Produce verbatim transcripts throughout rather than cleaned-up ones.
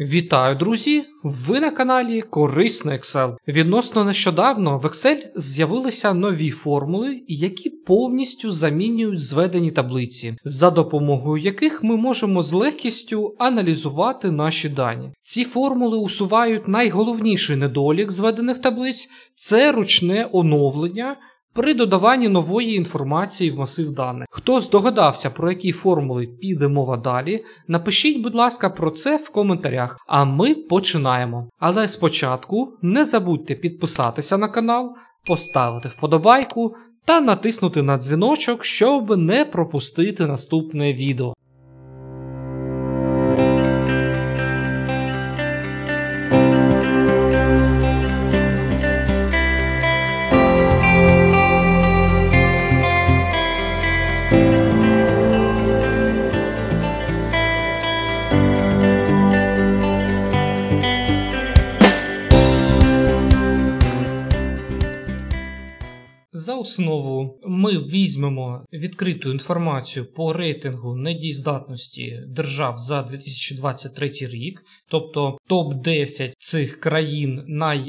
Вітаю, друзі! Ви на каналі Корисний Excel. Відносно нещодавно в Excel з'явилися нові формули, які повністю замінюють зведені таблиці, за допомогою яких ми можемо з легкістю аналізувати наші дані. Ці формули усувають найголовніший недолік зведених таблиць – це ручне оновлення при додаванні нової інформації в масив даних. Хто здогадався, про які формули піде мова далі, напишіть, будь ласка, про це в коментарях, а ми починаємо. Але спочатку не забудьте підписатися на канал, поставити вподобайку та натиснути на дзвіночок, щоб не пропустити наступне відео. За основу ми візьмемо відкриту інформацію по рейтингу недієздатності держав за дві тисячі двадцять третій рік, тобто топ десять цих країн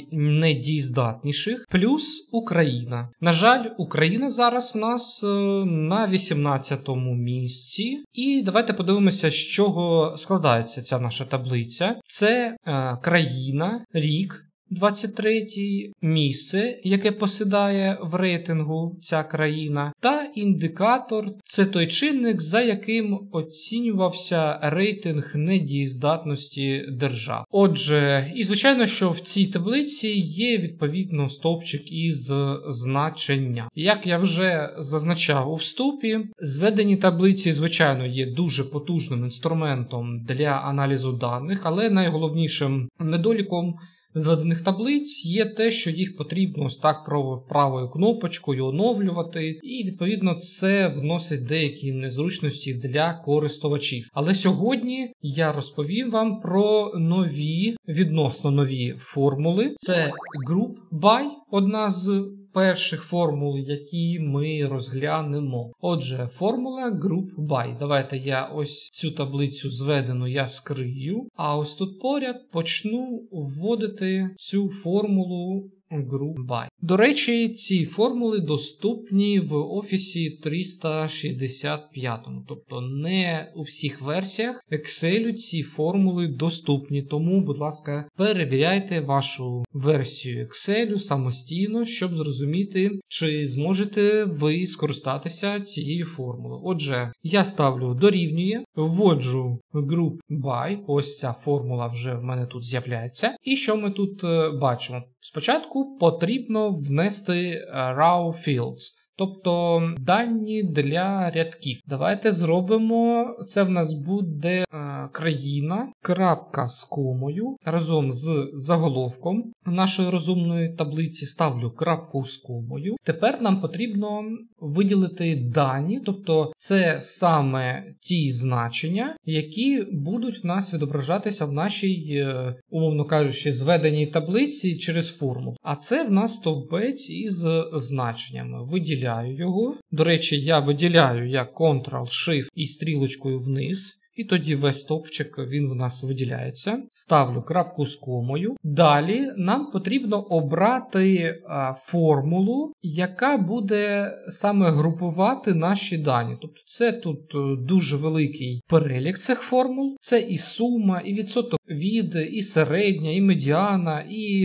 найнедієздатніших, плюс Україна. На жаль, Україна зараз в нас на вісімнадцятому місці. І давайте подивимося, з чого складається ця наша таблиця. Це е, країна, рік, двадцять третє місце, яке посідає в рейтингу ця країна, та індикатор – це той чинник, за яким оцінювався рейтинг недієздатності держав. Отже, і звичайно, що в цій таблиці є відповідно стовпчик із значення. Як я вже зазначав у вступі, зведені таблиці, звичайно, є дуже потужним інструментом для аналізу даних, але найголовнішим недоліком зведених таблиць є те, що їх потрібно ось так правою кнопочкою оновлювати, і відповідно це вносить деякі незручності для користувачів. Але сьогодні я розповім вам про нові, відносно нові формули. Це Group By, одна з перших формул, які ми розглянемо. Отже, формула Group By. Давайте я ось цю таблицю зведену я скрию, а ось тут поряд почну вводити цю формулу Group By. До речі, ці формули доступні в Офісі триста шістдесят п'ять, тобто не у всіх версіях Excel ці формули доступні, тому, будь ласка, перевіряйте вашу версію Excel самостійно, щоб зрозуміти, чи зможете ви скористатися цією формулою. Отже, я ставлю дорівнює, вводжу Group By, ось ця формула вже в мене тут з'являється. І що ми тут бачимо? Спочатку потрібно внести raw fields, тобто дані для рядків. Давайте зробимо, це в нас буде е, країна, крапка з комою, разом з заголовком нашої розумної таблиці ставлю крапку з комою. Тепер нам потрібно виділити дані, тобто це саме ті значення, які будуть в нас відображатися в нашій, е, умовно кажучи, зведеній таблиці через формулу. А це в нас стовбець із значеннями. Виділяю його. До речі, я виділяю як контрол-Shift і стрілочкою вниз. І тоді весь стовпчик, він в нас виділяється. Ставлю крапку з комою. Далі нам потрібно обрати а, формулу, яка буде саме групувати наші дані. Тобто це тут дуже великий перелік цих формул. Це і сума, і відсоток від, і середня, і медіана, і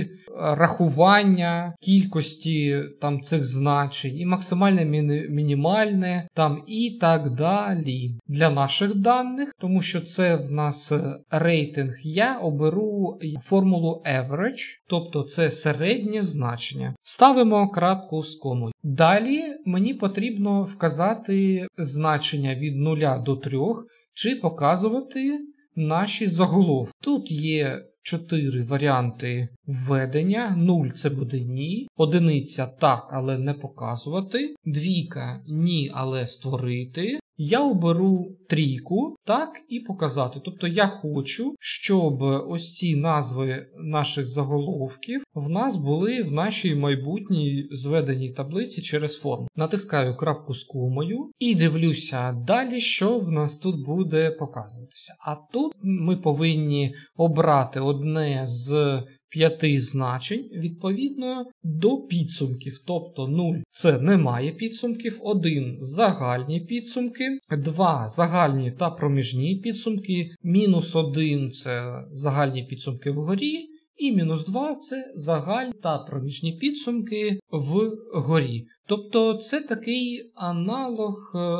рахування кількості там цих значень, і максимальне, міні, мінімальне, там і так далі. Для наших даних, тому що це в нас рейтинг, я оберу формулу average, тобто це середнє значення. Ставимо крапку з комою. Далі мені потрібно вказати значення від нуля до трьох, чи показувати наші заголовки. Тут є чотири варіанти введення. нуль – це буде ні. Одиниця – так, але не показувати. Двійка – ні, але створити. я оберу трійку, так, і показати. Тобто я хочу, щоб ось ці назви наших заголовків в нас були в нашій майбутній зведеній таблиці через форму. Натискаю крапку з комою і дивлюся далі, що в нас тут буде показуватися. А тут ми повинні обрати одне з п'яти значень відповідно до підсумків. Тобто нуль – це немає підсумків, один – загальні підсумки, два – загальні та проміжні підсумки, мінус один – це загальні підсумки вгорі, і мінус два – це загальні та проміжні підсумки вгорі. Тобто це такий аналог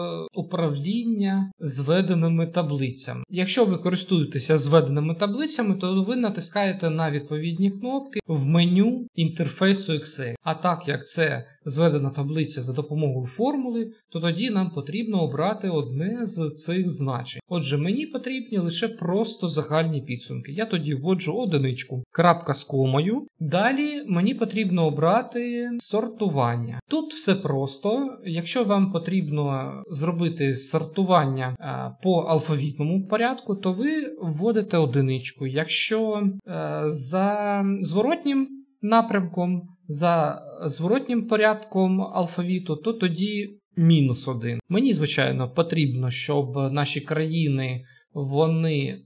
управління зведеними таблицями. Якщо ви користуєтеся зведеними таблицями, то ви натискаєте на відповідні кнопки в меню інтерфейсу Excel. А так як це зведена таблиця за допомогою формули, то тоді нам потрібно обрати одне з цих значень. Отже, мені потрібні лише просто загальні підсумки. Я тоді вводжу одиничку, крапка з комою. Далі мені потрібно обрати сортування. Тут все просто. Якщо вам потрібно зробити сортування по алфавітному порядку, то ви вводите одиничку. Якщо за зворотнім напрямком, за зворотнім порядком алфавіту, то тоді мінус один. Мені, звичайно, потрібно, щоб наші країни вони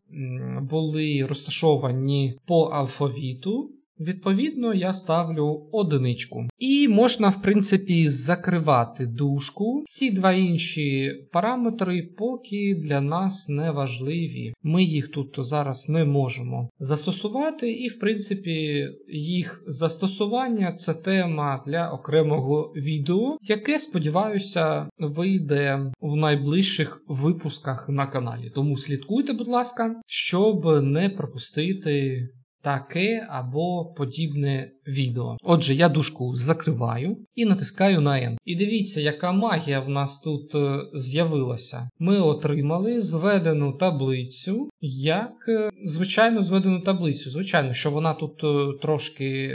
були розташовані по алфавіту. Відповідно, я ставлю одиничку. І можна, в принципі, закривати дужку. Ці два інші параметри поки для нас не важливі. Ми їх тут зараз не можемо застосувати. І, в принципі, їх застосування – це тема для окремого відео, яке, сподіваюся, вийде в найближчих випусках на каналі. Тому слідкуйте, будь ласка, щоб не пропустити таке або подібне відео. Отже, я дужку закриваю і натискаю на N. І дивіться, яка магія в нас тут з'явилася. Ми отримали зведену таблицю, як звичайно зведену таблицю. Звичайно, що вона тут трошки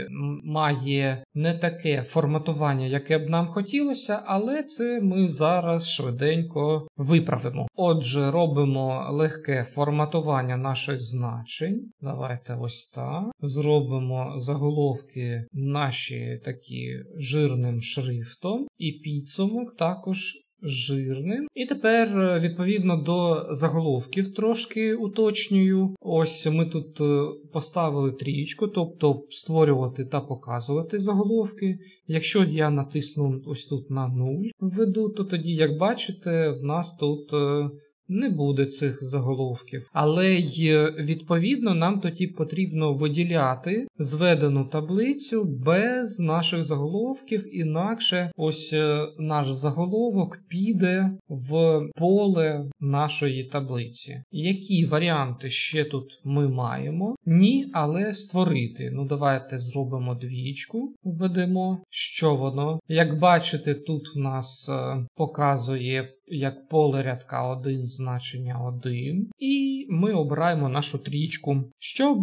має не таке форматування, яке б нам хотілося, але це ми зараз швиденько виправимо. Отже, робимо легке форматування наших значень. Давайте ось так. Зробимо заголовки наші такі жирним шрифтом і підсумок також жирним. І тепер, відповідно до заголовків, трошки уточнюю. Ось ми тут поставили трієчку, тобто створювати та показувати заголовки. Якщо я натисну ось тут на нуль введу, то тоді, як бачите, в нас тут не буде цих заголовків. Але й, відповідно, нам тоді потрібно виділяти зведену таблицю без наших заголовків, інакше ось наш заголовок піде в поле нашої таблиці. Які варіанти ще тут ми маємо? Ні, але створити. Ну, давайте зробимо двічку, введемо. Що воно? Як бачите, тут в нас показує як поле рядка один, значення один. І ми обираємо нашу трічку, щоб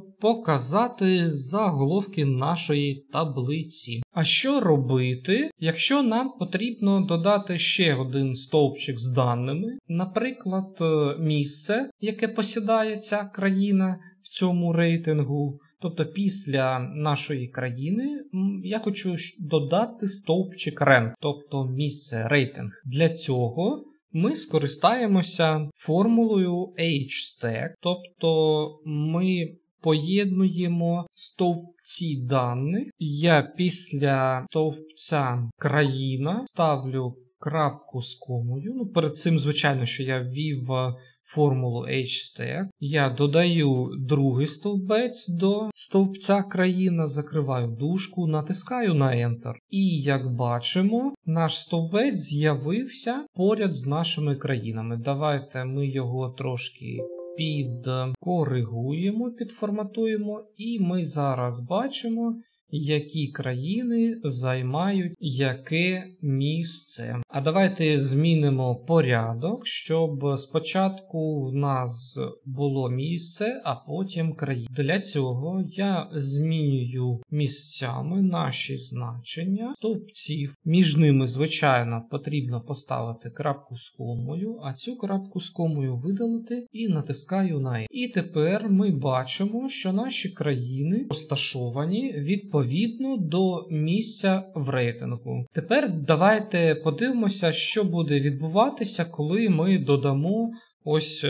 показати заголовки нашої таблиці. А що робити, якщо нам потрібно додати ще один стовпчик з даними, наприклад, місце, яке посідає ця країна в цьому рейтингу. Тобто після нашої країни я хочу додати стовпчик rank, тобто місце рейтинг. Для цього ми скористаємося формулою H-stack, тобто ми поєднуємо стовпці даних. Я після стовпця країна ставлю крапку з комою. Ну, перед цим, звичайно, що я ввів формулу H-stack. Я додаю другий стовбець до стовпця країна, закриваю дужку, натискаю на Enter. І, як бачимо, наш стовбець з'явився поряд з нашими країнами. Давайте ми його трошки підкоригуємо, підформатуємо, і ми зараз бачимо, які країни займають яке місце. А давайте змінимо порядок, щоб спочатку в нас було місце, а потім країна. Для цього я змінюю місцями наші значення стовпців. Між ними, звичайно, потрібно поставити крапку з комою, а цю крапку з комою видалити і натискаю на «І». І тепер ми бачимо, що наші країни розташовані відповідно до місця в рейтингу. Тепер давайте подивимося, що буде відбуватися, коли ми додамо ось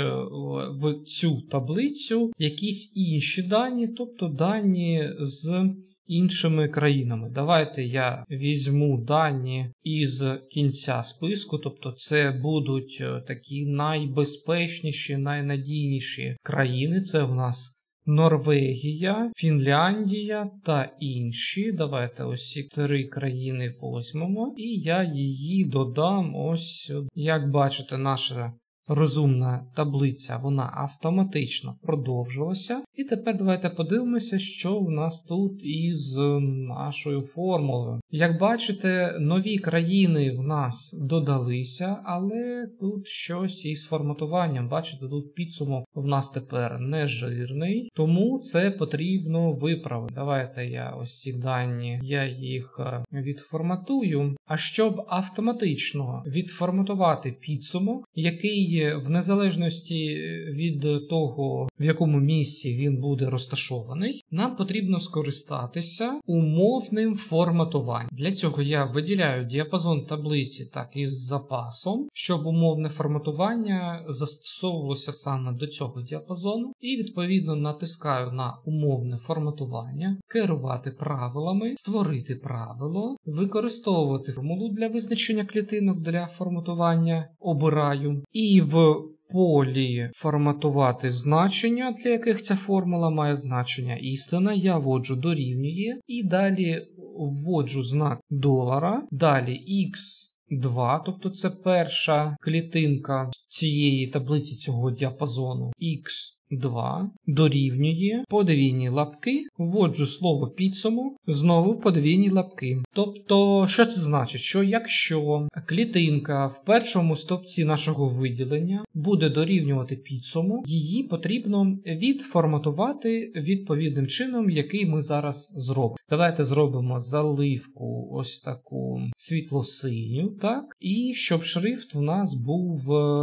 в цю таблицю якісь інші дані, тобто дані з іншими країнами. Давайте я візьму дані із кінця списку, тобто це будуть такі найбезпечніші, найнадійніші країни. Це в нас Норвегія, Фінляндія та інші. Давайте ось ці три країни візьмемо, і я її додам ось, як бачите, наша розумна таблиця, вона автоматично продовжилася. І тепер давайте подивимося, що в нас тут із нашою формулою. Як бачите, нові країни в нас додалися, але тут щось із форматуванням. Бачите, тут підсумок в нас тепер не жирний, тому це потрібно виправити. Давайте я ось ці дані, я їх відформатую. А щоб автоматично відформатувати підсумок, який в незалежності від того, в якому місці він буде розташований, нам потрібно скористатися умовним форматуванням. Для цього я виділяю діапазон таблиці так із запасом, щоб умовне форматування застосовувалося саме до цього діапазону. І відповідно натискаю на умовне форматування, керувати правилами, створити правило, використовувати формулу для визначення клітинок для форматування, обираю. І в полі форматувати значення, для яких ця формула має значення істина, я вводжу дорівнює і далі вводжу знак долара, далі ікс два, тобто це перша клітинка цієї таблиці, цього діапазону, ікс два дорівнює подвійні лапки, вводжу слово підсумок, знову подвійні лапки. Тобто, що це значить? Що якщо клітинка в першому стовпці нашого виділення буде дорівнювати підсумок, її потрібно відформатувати відповідним чином, який ми зараз зробимо. Давайте зробимо заливку ось таку світло-синю, так? І щоб шрифт в нас був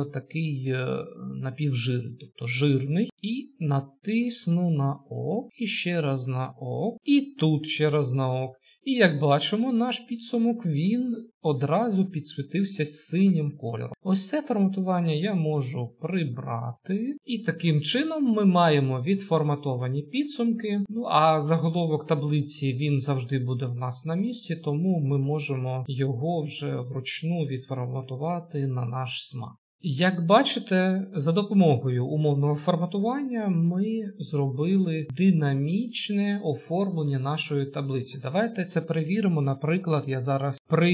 такий напівжирний, тобто жирний. І натисну на ок, і ще раз на ок, і тут ще раз на ок. І як бачимо, наш підсумок, він одразу підсвітився синім кольором. Ось це форматування я можу прибрати. І таким чином ми маємо відформатовані підсумки. Ну а заголовок таблиці, він завжди буде в нас на місці, тому ми можемо його вже вручну відформатувати на наш смак. Як бачите, за допомогою умовного форматування ми зробили динамічне оформлення нашої таблиці. Давайте це перевіримо. Наприклад, я зараз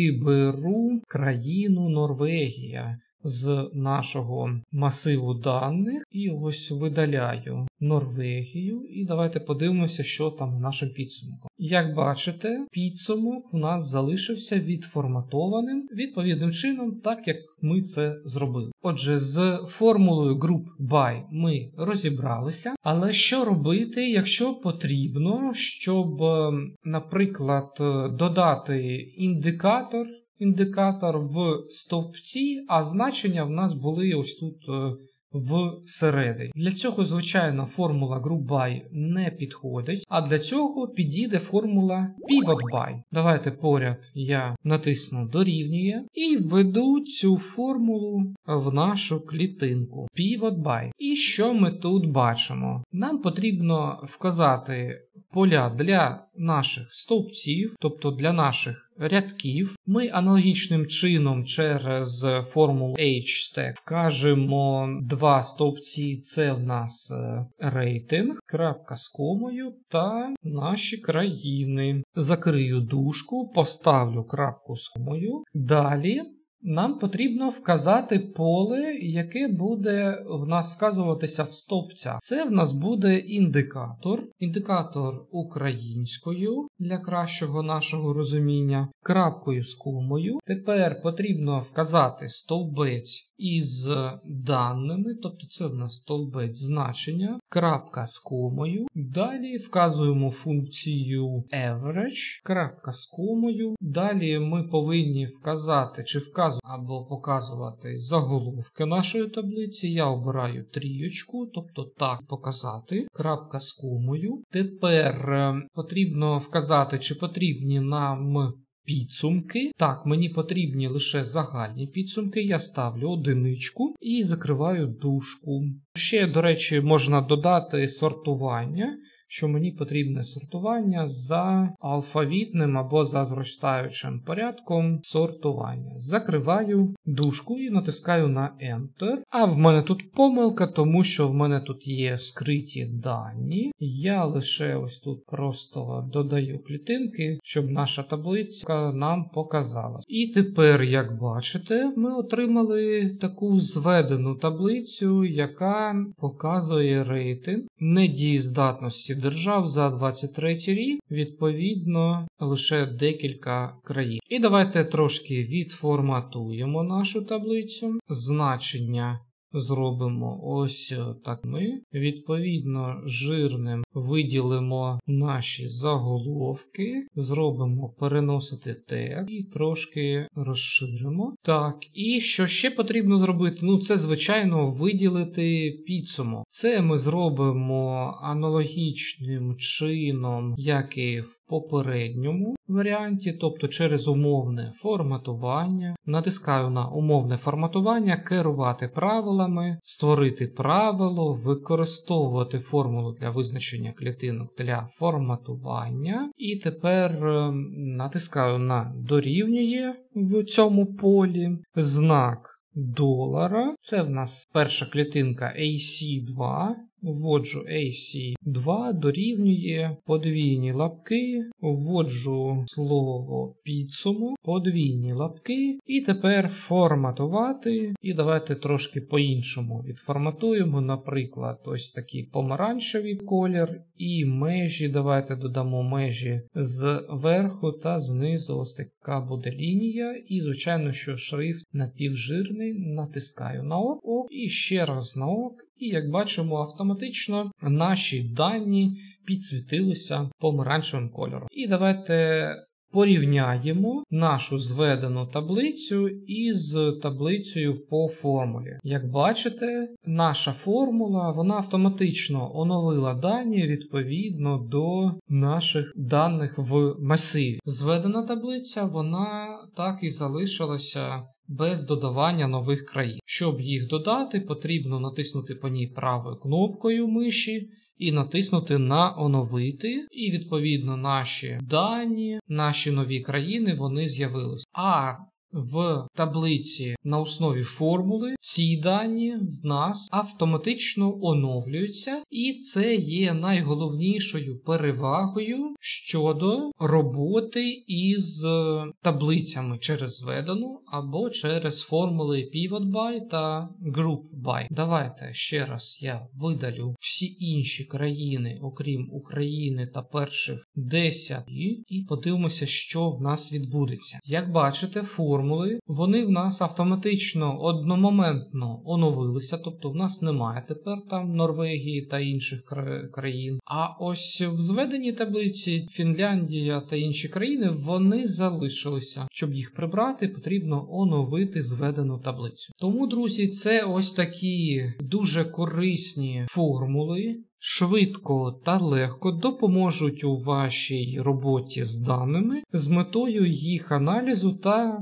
приберу країну Норвегія з нашого масиву даних і ось видаляю Норвегію. І давайте подивимося, що там в нашому підсумку. Як бачите, підсумок в нас залишився відформатованим відповідним чином, так як ми це зробили. Отже, з формулою Group By ми розібралися, але що робити, якщо потрібно, щоб, наприклад, додати індикатор, індикатор в стовпці, а значення в нас були ось тут всередині. Для цього, звичайно, формула Group By не підходить, а для цього підійде формула Pivot By. Давайте поряд я натисну дорівнює і введу цю формулу в нашу клітинку Pivot By. І що ми тут бачимо? Нам потрібно вказати поля для наших стовпців, тобто для наших рядків. Ми аналогічним чином через формулу H-Stack вкажемо два стовпці, це в нас рейтинг, крапка з комою та наші країни. Закрию дужку, поставлю крапку з комою. Далі нам потрібно вказати поле, яке буде в нас вказуватися в стовпцях. Це в нас буде індикатор. Індикатор українською для кращого нашого розуміння, крапкою з комою. Тепер потрібно вказати стовбець із даними, тобто це в нас стовбець значення, крапка з комою. Далі вказуємо функцію average, крапка з комою. Далі ми повинні вказати, чи вказувати або показувати заголовки нашої таблиці. Я обираю трієчку, тобто так показати, крапка з комою. Тепер потрібно вказати, чи потрібні нам підсумки. Так, мені потрібні лише загальні підсумки. Я ставлю одиничку і закриваю дужку. Ще, до речі, можна додати сортування, що мені потрібне сортування за алфавітним або за зростаючим порядком сортування. Закриваю дужку і натискаю на Enter. А в мене тут помилка, тому що в мене тут є скриті дані. Я лише ось тут просто додаю клітинки, щоб наша таблиця нам показала. І тепер, як бачите, ми отримали таку зведену таблицю, яка показує рейтинг недієздатності держав за двадцять третій рік, відповідно, лише декілька країн. І давайте трошки відформатуємо нашу таблицю. Значення зробимо ось так ми. Відповідно, жирним виділимо наші заголовки, зробимо переносити тег і трошки розширимо. Так, і що ще потрібно зробити? Ну, це, звичайно, виділити підсумок. Це ми зробимо аналогічним чином, як і в попередньому варіанті, тобто через умовне форматування. Натискаю на умовне форматування, керувати правилами, створити правило, використовувати формулу для визначення клітинок для форматування. І тепер натискаю на дорівнює в цьому полі, знак долара. Це в нас перша клітинка ей сі два. Вводжу ей сі два, дорівнює подвійні лапки, вводжу слово підсумок, подвійні лапки, і тепер форматувати. І давайте трошки по-іншому відформатуємо, наприклад, ось такий помаранчевий колір, і межі, давайте додамо межі зверху та знизу, ось така буде лінія, і, звичайно, що шрифт напівжирний, натискаю на ок, і ще раз на ок. І, як бачимо, автоматично наші дані підсвітилися помаранчевим кольором. І давайте порівняємо нашу зведену таблицю із таблицею по формулі. Як бачите, наша формула, вона автоматично оновила дані відповідно до наших даних в масиві. Зведена таблиця, вона так і залишилася без додавання нових країн. Щоб їх додати, потрібно натиснути по ній правою кнопкою миші і натиснути на оновити. І відповідно наші дані, наші нові країни, вони з'явилися. А в таблиці на основі формули ці дані в нас автоматично оновлюються, і це є найголовнішою перевагою щодо роботи із таблицями через зведену або через формули pivot by та group by. Давайте ще раз я видалю всі інші країни, окрім України та перших десять, і подивимося, що в нас відбудеться. Як бачите, формули вони в нас автоматично одномоментно оновилися, тобто в нас немає тепер там Норвегії та інших країн. А ось в зведеній таблиці Фінляндія та інші країни, вони залишилися. Щоб їх прибрати, потрібно оновити зведену таблицю. Тому, друзі, це ось такі дуже корисні формули, швидко та легко допоможуть у вашій роботі з даними з метою їх аналізу та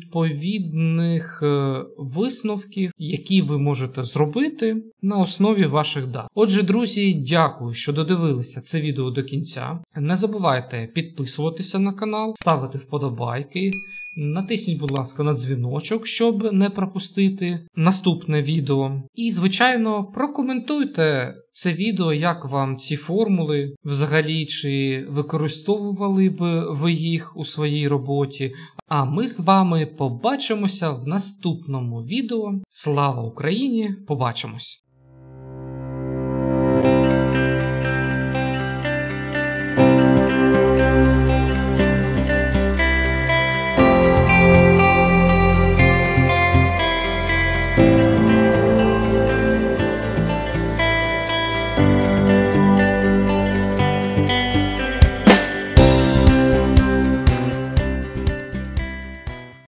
відповідних висновків, які ви можете зробити на основі ваших даних. Отже, друзі, дякую, що додивилися це відео до кінця. Не забувайте підписуватися на канал, ставити вподобайки, Натисніть, будь ласка, на дзвіночок, щоб не пропустити наступне відео. І, звичайно, прокоментуйте це відео, як вам ці формули взагалі, чи використовували б ви їх у своїй роботі. А ми з вами побачимося в наступному відео. Слава Україні! Побачимось!